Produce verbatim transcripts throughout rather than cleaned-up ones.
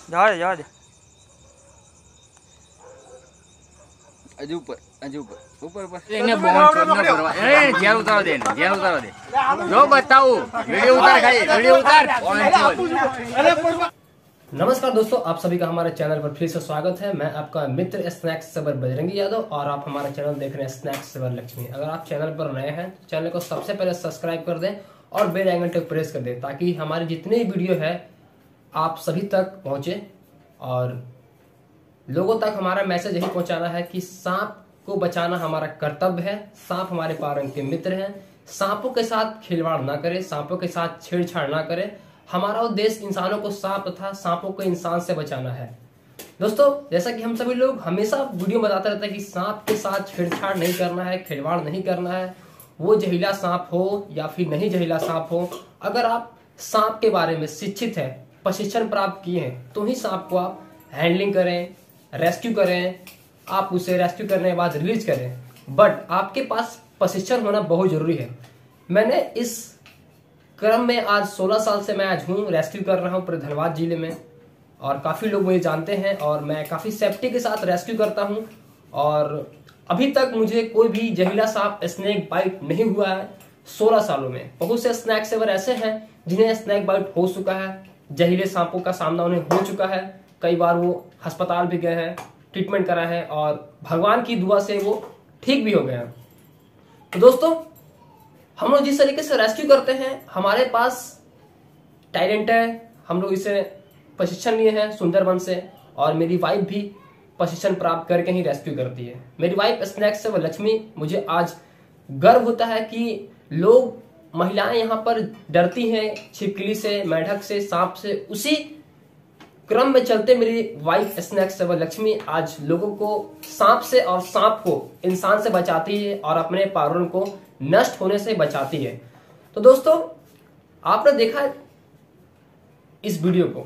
जावा दे जावा दे अजू ऊपर अजू ऊपर ऊपर ऊपर इन्हें बहुत छोड़ना पड़वा ए ध्यान उतारो दे ध्यान उतारो दे जो बताओ वीडियो उतार खाली वीडियो उतार। नमस्कार दोस्तों, आप सभी का हमारे चैनल पर फिर से स्वागत है। मैं आपका मित्र स्नैक्स सेवर बजरंगी यादव और आप हमारा चैनल देख रहे हैं स्नैक्स सेवर लक्ष्मी। अगर आप चैनल पर नए हैं तो चैनल को सबसे पहले सब्सक्राइब कर दें और बेल आइकन को प्रेस कर दें ताकि हमारे जितने वीडियो है आप सभी तक पहुंचे और लोगों तक हमारा मैसेज यही पहुंचाना है कि सांप को बचाना हमारा कर्तव्य है। सांप हमारे पारंग के मित्र हैं। सांपों के साथ खिलवाड़ ना करें, सांपों के साथ छेड़छाड़ ना करें। हमारा उद्देश्य इंसानों को सांप तथा सांपों को इंसान से बचाना है। दोस्तों, जैसा कि हम सभी लोग हमेशा वीडियो बताते रहते हैं कि सांप के साथ छेड़छाड़ नहीं करना है, खिलवाड़ नहीं करना है, वो जहरीला सांप हो या फिर नहीं जहरीला सांप हो। अगर आप सांप के बारे में शिक्षित है, प्रशिक्षण प्राप्त किए हैं तो ही सांप को आप हैंडलिंग करें, रेस्क्यू करें, आप उसे रेस्क्यू करने के बाद रिलीज करें। बट आपके पास प्रशिक्षण होना बहुत जरूरी है। मैंने इस क्रम में आज सोलह साल से मैं आज हूँ, रेस्क्यू कर रहा हूँ पूरे धनबाद जिले में और काफी लोग मुझे जानते हैं और मैं काफी सेफ्टी के साथ रेस्क्यू करता हूँ और अभी तक मुझे कोई भी जहरीला सांप स्नेक बाइट नहीं हुआ है। सोलह सालों में बहुत से स्नैक सेवर ऐसे हैं जिन्हें स्नेक बाइट हो चुका है, जहरीले सांपों का सामना उन्हें हो चुका है। कई बार वो अस्पताल भी गए हैं, ट्रीटमेंट करा है और भगवान की दुआ से वो ठीक भी हो गए हैं। तो दोस्तों, हम लोग जिस तरीके से रेस्क्यू करते हैं, हमारे पास टैलेंट है, हम लोग इसे प्रशिक्षण लिए हैं सुंदरबन से और मेरी वाइफ भी प्रशिक्षण प्राप्त करके ही रेस्क्यू करती है। मेरी वाइफ स्नैक्स सेवर लक्ष्मी। मुझे आज गर्व होता है कि लोग महिलाएं यहाँ पर डरती हैं छिपकली से, मेढक से, सांप से। उसी क्रम में चलते मेरी वाइफ स्नैक्स सेवर लक्ष्मी आज लोगों को सांप से और सांप को इंसान से बचाती है और अपने पर्यावरण को नष्ट होने से बचाती है। तो दोस्तों, आपने देखा इस वीडियो को,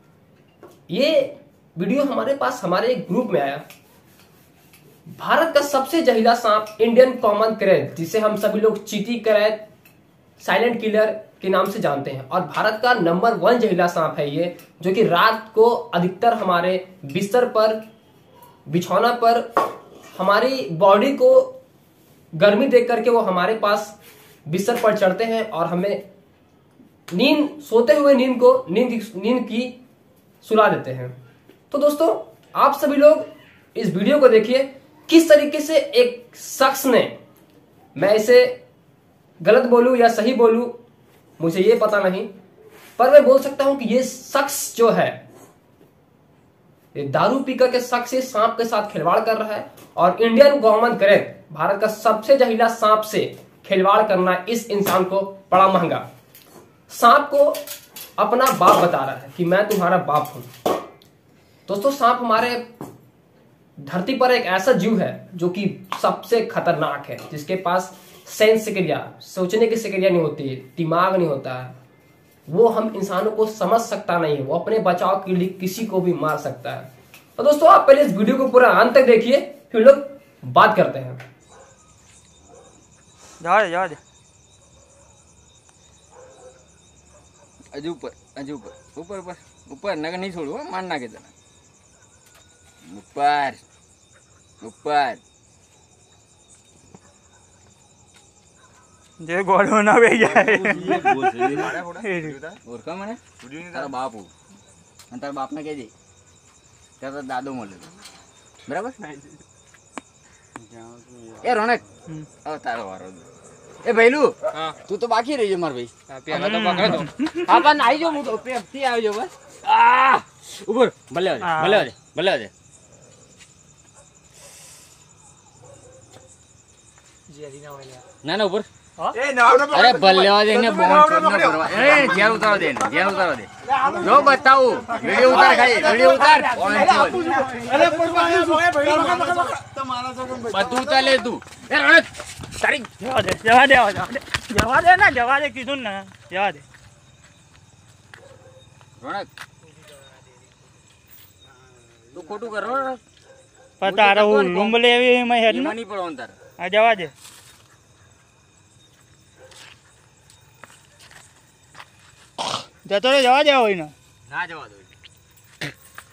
ये वीडियो हमारे पास हमारे एक ग्रुप में आया। भारत का सबसे जहरीला सांप इंडियन कॉमन क्रेट, जिसे हम सभी लोग चीटी क्रेट, साइलेंट किलर के नाम से जानते हैं, और भारत का नंबर वन जहरीला सांप है ये, जो कि रात को अधिकतर हमारे बिस्तर पर, बिछौना पर हमारी बॉडी को गर्मी देख करके वो हमारे पास बिस्तर पर चढ़ते हैं और हमें नींद, सोते हुए नींद को नींद नींद की सुला देते हैं। तो दोस्तों, आप सभी लोग इस वीडियो को देखिए किस तरीके से एक शख्स ने, मैं इसे गलत बोलूं या सही बोलूं मुझे ये पता नहीं, पर मैं बोल सकता हूं कि ये शख्स जो है, ये दारू पीकर के शख्स से सांप के साथ खिलवाड़ कर रहा है और इंडियन गवर्नमेंट करेक्ट, भारत का सबसे जहरीला सांप से खिलवाड़ करना इस इंसान को बड़ा महंगा। सांप को अपना बाप बता रहा है कि मैं तुम्हारा बाप हूं। दोस्तों, सांप हमारे धरती पर एक ऐसा जीव है जो कि सबसे खतरनाक है, जिसके पास सेंस क्रिया, सोचने की क्रिया नहीं होती है, दिमाग नहीं होता है, वो हम इंसानों को समझ सकता नहीं है, वो अपने बचाव के लिए किसी को भी मार सकता है। तो दोस्तों, आप पहले इस वीडियो को पूरा अंत तक देखिए, फिर लोग बात करते हैं। जावा दे जावा दे अजू ऊपर अजू ऊपर ऊपर ऊपर ऊपर नगर नहीं छोड़ू, मारना के तना ऊपर ऊपर जे गोड़ो ना बे जाए और का मने तारा बाप हो અને તારા બાપને કહેજે તારા દાદો મળે બરાબર એ રોનક હવે તારો વારો એ ભઈલુ તું તો બાકી રહી જો માર ભાઈ પેલા તો પકડો તો હા પણ આવી જો હું તો પેપથી આવજો બસ આ ઉપર ભલે આવજે ભલે આવજે ભલે આવજે ના ના ઉપર अरे बल्ले ने बहुत छोड़ना पड़वा ए ध्यान उतारो दे ध्यान उतारो दे जो बताओ वीडियो उतार खाली वीडियो उतार अरे बतू तले तू ए रोनक तारी जवा दे जवा दे जवा दे ना जवा दे किसुन ना जवा दे रोनक तू खोटू कर रोनक पता रहू रूम लेवी मैं हेड ना नहीं पड़ो अंतर आ जवा दे जतो रे जवा दे होई ना ना जवा दो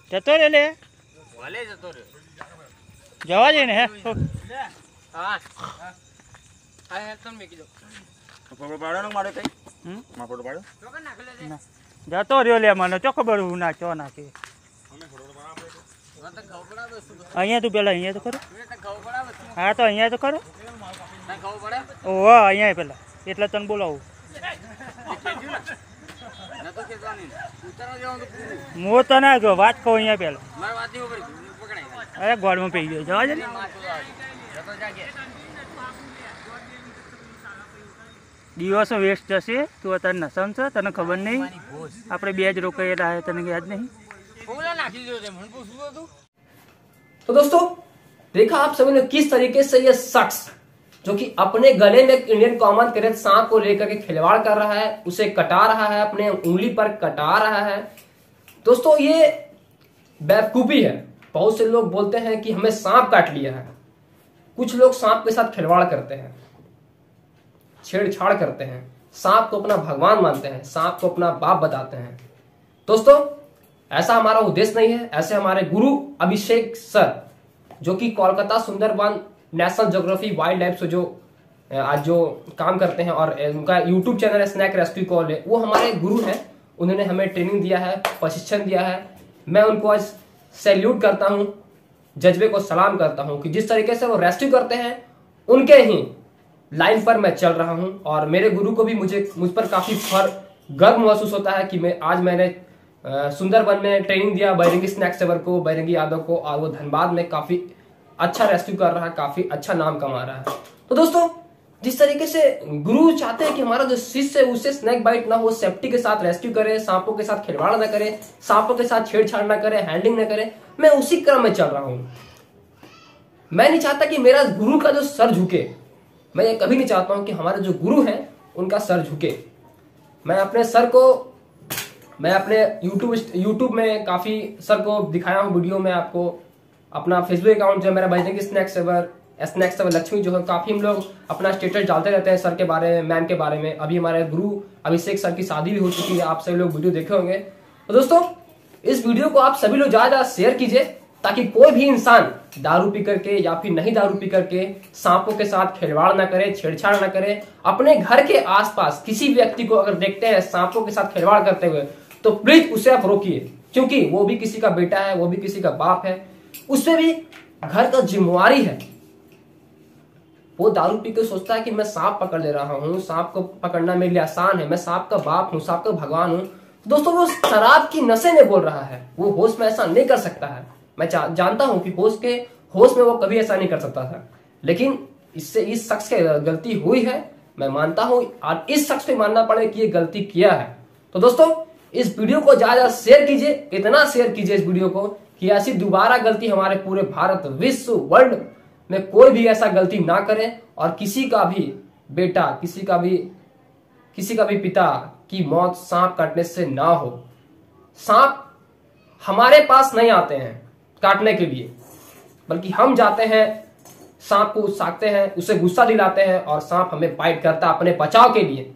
જતો રે લે ભલે જતો રે જવા દે ને હે હા હા હે તને મેકી દો ફોટો પાડવાનો મારે કઈ હમ માં ફોટો પાડો ના જતો રહ્યો લે મને ચો ખબર હું ના ચો નાખી અહીંયા તું પેલા અહીંયા તો ખરો હા તો અહીંયા તો ખરો ઓહો અહીંયા પેલા એટલે તને બોલાવું હું તો ના ગયો વાત કહું અહીંયા પેલા અરે ગોળમાં પી ગયો જવા દે ને દિવસો વેસ્ટ જશે તું અત્યારે નસમ છે તને ખબર નહીં આપણે બે જ રોકાયેલા હે તને યાદ नहीं। तो दोस्तों देखा आप सभी ने किस तरीके से ये शख्स जो कि अपने गले में एक इंडियन कॉमन करेक्ट सांप को लेकर के खिलवाड़ कर रहा है, उसे कटा रहा है, अपने उंगली पर कटा रहा है। दोस्तों ये बेवकूफी है। बहुत से लोग बोलते हैं कि हमें सांप काट लिया है। कुछ लोग सांप के साथ खिलवाड़ करते हैं, छेड़छाड़ करते हैं, सांप को अपना भगवान मानते हैं, सांप को अपना बाप बताते हैं। दोस्तों ऐसा हमारा उद्देश्य नहीं है। ऐसे हमारे गुरु अभिषेक सर जो कि Kolkata Sundarban national geography wildlife से जो आज जो काम करते हैं और उनका यूट्यूब चैनल है स्नैक रेस्क्यू कॉल है, वो हमारे गुरु हैं। उन्होंने हमें ट्रेनिंग दिया है, प्रशिक्षण दिया है। मैं उनको आज सैल्यूट करता हूं, जज्बे को सलाम करता हूं कि जिस तरीके से वो रेस्क्यू करते हैं उनके ही लाइन पर मैं चल रहा हूं। और मेरे गुरु को भी मुझे मुझ पर काफी फर गर्व महसूस होता है कि मैं आज मैंने सुंदरबन में ट्रेनिंग दिया बैरंगी स्नैक सेवर को, बैरंगी यादव को, और वो धनबाद में काफी अच्छा रेस्क्यू कर रहा है, काफी अच्छा नाम कमा रहा है। तो दोस्तों जिस तरीके से गुरु चाहते हैं कि हमारा जो शिष्य है उसे स्नैक बाइट ना हो, सेफ्टी के साथ रेस्क्यू करे, सांपों के साथ खिलवाड़ ना करे, सांपों के साथ छेड़छाड़ ना करे, हैंडलिंग ना करे, मैं उसी क्रम में चल रहा हूं। मैं नहीं चाहता कि मेरा गुरु का जो सर झुके, मैं ये कभी नहीं चाहता हूं कि हमारे जो गुरु हैं उनका सर झुके। मैं अपने सर को मैं अपने यूट्यूब यूट्यूब में काफी सर को दिखाया हूं वीडियो में आपको। अपना फेसबुक अकाउंट जो है मेरा Bairangi snake saver snake saver Lakshmi जो है, काफी हम लोग अपना स्टेटस डालते रहते हैं सर के बारे में, मैम के बारे में। अभी हमारे गुरु अभिषेक सर की शादी भी हो चुकी है, आप सभी लोग वीडियो देखे होंगे। तो दोस्तों इस वीडियो को आप सभी लोग ज्यादा शेयर कीजिए ताकि कोई भी इंसान दारू पी करके या फिर नहीं दारू पी करके सांपों के साथ खिलवाड़ ना करे, छेड़छाड़ ना करे। अपने घर के आसपास किसी व्यक्ति को अगर देखते हैं सांपों के साथ खिलवाड़ करते हुए तो प्लीज उसे आप रोकिए, क्योंकि वो भी किसी का बेटा है, वो भी किसी का बाप है, उसमें भी घर का जिम्मेवारी है। वो दारू पी के सोचता है कि मैं सांप पकड़ ले रहा हूं, सांप को पकड़ना मेरे लिए आसान है, मैं सांप का बाप हूं, सांप का भगवान हूं। दोस्तों वो शराब की नशे में बोल रहा है, वो होश में ऐसा नहीं कर सकता है। मैं जानता हूं कि होश के होश में वो कभी ऐसा नहीं कर सकता था, लेकिन इससे इस शख्स की गलती हुई है, मैं मानता हूं। और इस शख्स को मानना पड़े कि ये गलती किया है। तो दोस्तों इस वीडियो को ज्यादा शेयर कीजिए, इतना शेयर कीजिए इस वीडियो को कि ऐसी दोबारा गलती हमारे पूरे भारत विश्व वर्ल्ड में कोई भी ऐसा गलती ना करे और किसी का भी बेटा, किसी का भी किसी का भी पिता की मौत सांप काटने से ना हो। सांप हमारे पास नहीं आते हैं काटने के लिए, बल्कि हम जाते हैं सांप को उकसाते हैं, उसे गुस्सा दिलाते हैं और सांप हमें बाइट करता है अपने बचाव के लिए।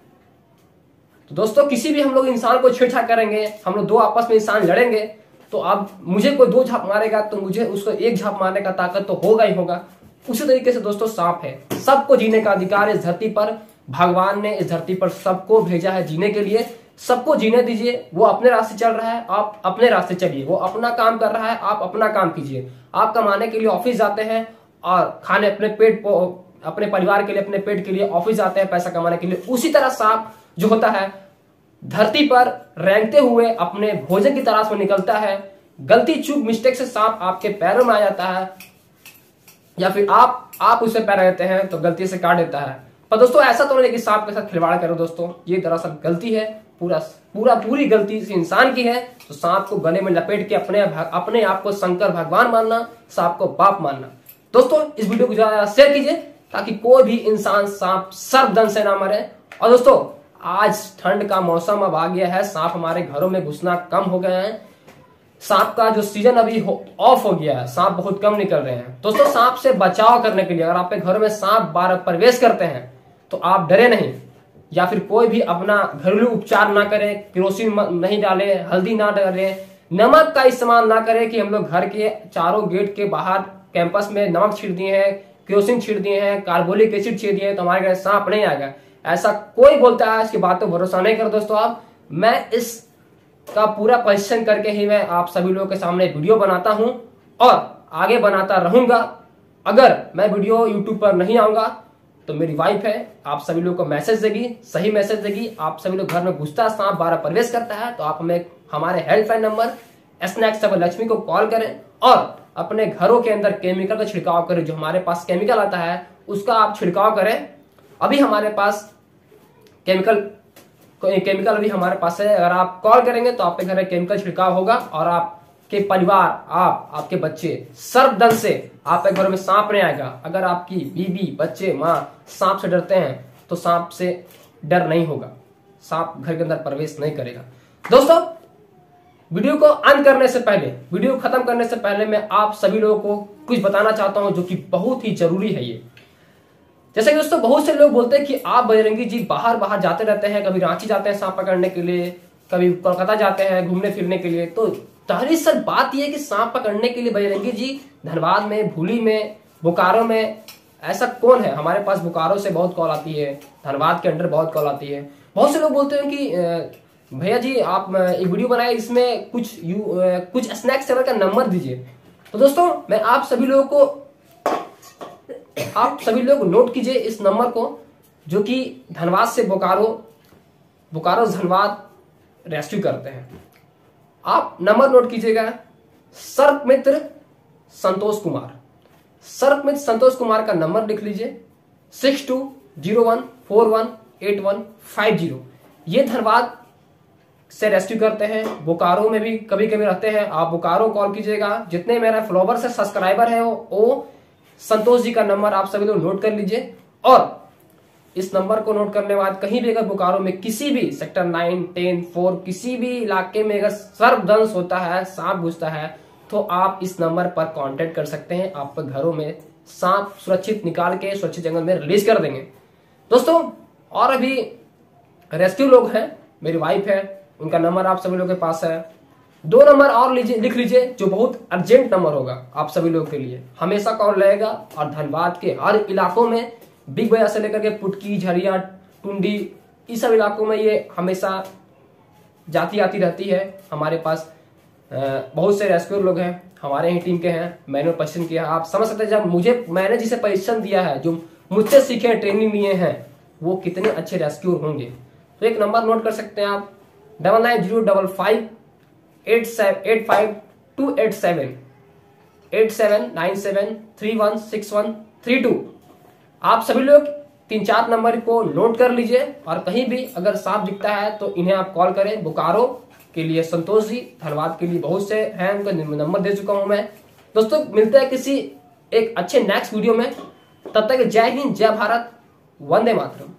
तो दोस्तों किसी भी हम लोग इंसान को छेड़छाड़ करेंगे, हम लोग दो आपस में इंसान लड़ेंगे, तो अब मुझे कोई दो झाप मारेगा तो मुझे उसको एक झाप मारने का ताकत तो होगा ही होगा। उसी तरीके से दोस्तों सांप है, सबको जीने का अधिकार इस धरती पर। भगवान ने इस धरती पर सबको भेजा है जीने के लिए, सबको जीने दीजिए। वो अपने रास्ते चल रहा है, आप अपने रास्ते चलिए। वो अपना काम कर रहा है, आप अपना काम कीजिए। आप कमाने के लिए ऑफिस जाते हैं और खाने अपने पेट को, अपने परिवार के लिए, अपने पेट के लिए ऑफिस जाते हैं पैसा कमाने के लिए। उसी तरह सांप जो होता है धरती पर रेंगते हुए अपने भोजन की तलाश में निकलता है। गलती चूक मिस्टेक से सांप आपके पैरों में आ जाता है, या फिर आप आप उसे पैर रहते हैं तो गलती से काट देता है। पर दोस्तों ऐसा तो नहीं कि सांप के साथ खिलवाड़ करो दोस्तों, ये दरअसल गलती है, पूरा पूरा पूरी गलती इस इंसान की है। तो सांप को गले में लपेट के अपने अपने आप को शंकर भगवान मानना, सांप को बाप मानना। दोस्तों इस वीडियो को ज्यादा शेयर कीजिए ताकि कोई भी इंसान सांप सर्वदन से ना मरे। और दोस्तों आज ठंड का मौसम अब आ गया है, सांप हमारे घरों में घुसना कम हो गया है। सांप का जो सीजन अभी ऑफ हो गया है, सांप बहुत कम निकल रहे हैं। दोस्तों सांप से बचाव करने के लिए अगर आपके घर में सांप बार प्रवेश करते हैं तो आप डरे नहीं, या फिर कोई भी अपना घरेलू उपचार ना करें, केरोसिन नहीं डालें, हल्दी ना डालें, नमक का इस्तेमाल ना करें कि हम लोग घर के चारों गेट के बाहर कैंपस में नमक छीट दिए हैं, केरोसिन छीट दिए हैं, कार्बोलिक एसिड छीट दिए हैं तो हमारे घर सांप नहीं आएगा। ऐसा कोई बोलता है, इसकी बात तो भरोसा नहीं करो दोस्तों आप। मैं इस का पूरा परीक्षण करके ही मैं आप सभी लोगों के सामने वीडियो बनाता हूं और आगे बनाता रहूंगा। अगर मैं वीडियो यूट्यूब पर नहीं आऊंगा तो मेरी वाइफ है, आप सभी लोगों को मैसेज देगी, सही मैसेज देगी। आप सभी लोग घर में घुसता सांप बारह प्रवेश करता है तो आप हमें हमारे हेल्पलाइन नंबर स्नैक्स सबर लक्ष्मी को कॉल करें और अपने घरों के अंदर केमिकल का छिड़काव करें। जो हमारे पास केमिकल आता है उसका आप छिड़काव करें। अभी हमारे पास केमिकल केमिकल अभी हमारे पास है, अगर आप कॉल करेंगे तो आपके घर में केमिकल छिड़काव होगा और आपके परिवार, आप आपके बच्चे सर्पदंश से आपके घर में सांप नहीं आएगा। अगर आपकी बीबी, बच्चे, माँ सांप से डरते हैं तो सांप से डर नहीं होगा, सांप घर के अंदर प्रवेश नहीं करेगा। दोस्तों वीडियो को अंत करने से पहले, वीडियो खत्म करने से पहले मैं आप सभी लोगों को कुछ बताना चाहता हूं जो कि बहुत ही जरूरी है। ये जैसे कि दोस्तों बहुत से लोग बोलते हैं कि आप बजरंगी जी बाहर बाहर जाते रहते हैं, कभी रांची जाते हैं सांप पकड़ने के लिए, कभी कोलकाता जाते हैं घूमने फिरने के लिए। तो दरअसल बात यह है कि सांप पकड़ने के लिए बजरंगी जी धनबाद में, भूली में, बोकारो में ऐसा कौन है? हमारे पास बोकारो से बहुत कॉल आती है, धनबाद के अंडर बहुत कॉल आती है। बहुत से लोग बोलते हैं कि भैया जी आप एक वीडियो बनाए, इसमें कुछ यू कुछ स्नैक्स सेवर का नंबर दीजिए। तो दोस्तों मैं आप सभी लोगों को आप सभी लोग नोट कीजिए इस नंबर को, जो कि धनबाद से बोकारो, बोकारो धनबाद रेस्क्यू करते हैं। आप नंबर नोट कीजिएगा, सर्प मित्र संतोष कुमार। सर्प मित्र संतोष कुमार का नंबर लिख लीजिए, six two zero one four one eight one five zero. ये धनबाद से रेस्क्यू करते हैं, बोकारो में भी कभी कभी रहते हैं। आप बोकारो कॉल कीजिएगा। जितने मेरा फॉलोवर से सब्सक्राइबर है वो संतोष जी का नंबर आप सभी लोग नोट कर लीजिए। और इस नंबर को नोट करने के बाद कहीं भी अगर बोकारो में किसी भी सेक्टर नाइन, टेन, फोर किसी भी इलाके में अगर सर्पदंश होता है, सांप घुसता है, तो आप इस नंबर पर कांटेक्ट कर सकते हैं। आपके घरों में सांप सुरक्षित निकाल के सुरक्षित जंगल में रिलीज कर देंगे। दोस्तों और अभी रेस्क्यू लोग हैं, मेरी वाइफ है, उनका नंबर आप सभी लोगों के पास है। दो नंबर और लीजिए, लिख लीजिए, जो बहुत अर्जेंट नंबर होगा आप सभी लोगों के लिए, हमेशा कॉल रहेगा। और धनबाद के हर इलाकों में, बिग बाजार से लेकर के पुटकी, झरिया, टुंडी, इस सब इलाकों में ये हमेशा जाती आती रहती है। हमारे पास बहुत से रेस्क्यू लोग हैं, हमारे ही टीम के हैं, मैंने परीक्षण किया। आप समझ सकते हैं, जब मुझे मैंने जिसे परीक्षण दिया है, जो मुझसे सीखे ट्रेनिंग लिए हैं, वो कितने अच्छे रेस्क्यू होंगे। तो एक नंबर नोट कर सकते हैं आप, double nine zero double five eight seven eight five two eight seven eight seven nine seven three one six one three two. आप सभी लोग तीन चार नंबर को नोट कर लीजिए और कहीं भी अगर सांप दिखता है तो इन्हें आप कॉल करें। बोकारो के लिए संतोष जी, धनबाद के लिए बहुत से हैं, उनका नंबर दे चुका हूं मैं। दोस्तों मिलते हैं किसी एक अच्छे नेक्स्ट वीडियो में, तब तक जय हिंद, जय भारत, वंदे मातरम।